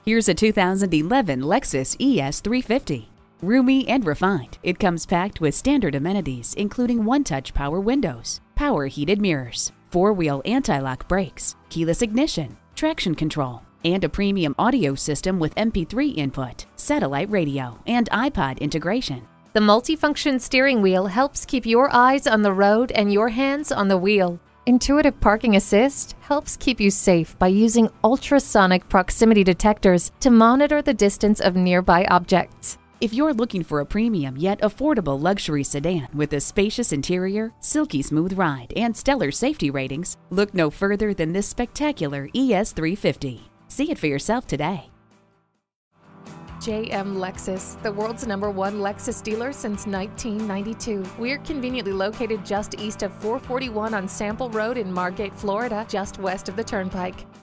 Here's a 2011 Lexus ES 350. Roomy and refined, it comes packed with standard amenities including one-touch power windows, power heated mirrors, four-wheel anti-lock brakes, keyless ignition, traction control, and a premium audio system with MP3 input, satellite radio, and iPod integration. The multifunction steering wheel helps keep your eyes on the road and your hands on the wheel. Intuitive Parking Assist helps keep you safe by using ultrasonic proximity detectors to monitor the distance of nearby objects. If you're looking for a premium yet affordable luxury sedan with a spacious interior, silky smooth ride, and stellar safety ratings, look no further than this spectacular ES 350. See it for yourself today. JM Lexus, the world's #1 Lexus dealer since 1992. We're conveniently located just east of 441 on Sample Road in Margate, Florida, just west of the Turnpike.